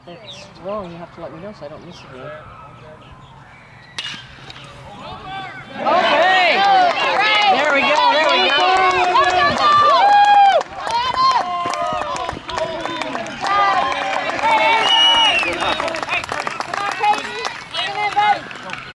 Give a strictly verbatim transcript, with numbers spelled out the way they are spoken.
it's wrong, you have to let me know so I don't miss it again.